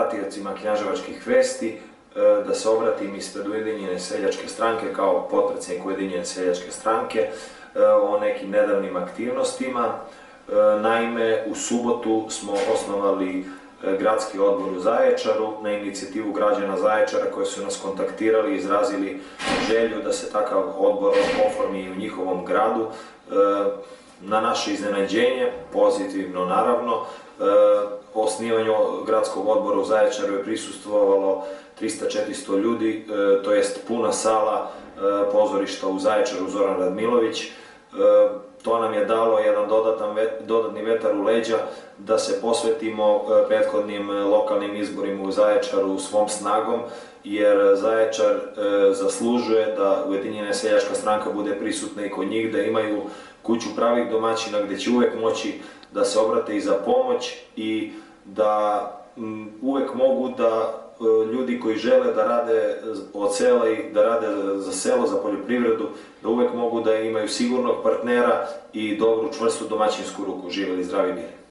pratiocima Knjaževačkih vesti, da se obratim ispred Ujedinjene seljačke stranke kao potpredsjednik Ujedinjene seljačke stranke o nekim nedavnim aktivnostima. Naime, u subotu smo osnovali gradski odbor u Zaječaru na inicijativu građana Zaječara koji su nas kontaktirali i izrazili želju da se takav odbor oformi i u njihovom gradu. Na naše iznenađenje, pozitivno naravno, osnivanju gradskog odbora u Zaječaru je prisustvovalo 300-400 ljudi, to jest puna sala pozorišta u Zaječaru Zoran Radmilović. To nam je dalo jedan dodatni vetar u leđa da se posvetimo prethodnim lokalnim izborima u Zaječaru svom snagom, jer Zaječar zaslužuje da Ujedinjena seljačka stranka bude prisutna i kod njih, da imaju kuću pravih domaćina gdje će uvek moći da se obrate i za pomoć i da uvek mogu da ljudi koji žele da rade od sela i da rade za selo, za poljoprivredu, da uvek mogu da imaju sigurnog partnera i dobru, čvrstu domaćinsku ruku. Živeli, zdravi, mir.